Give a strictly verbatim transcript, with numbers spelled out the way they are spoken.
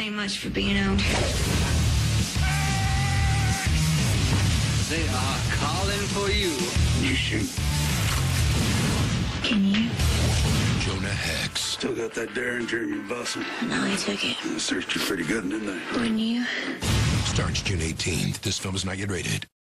ain't much for being out here. They are calling for you. You shoot. Can you? Jonah Hex. Still got that Derringer in your bussin'. No, I took it. They searched you pretty good, didn't they? Wouldn't you? Starts June eighteenth. This film is not yet rated.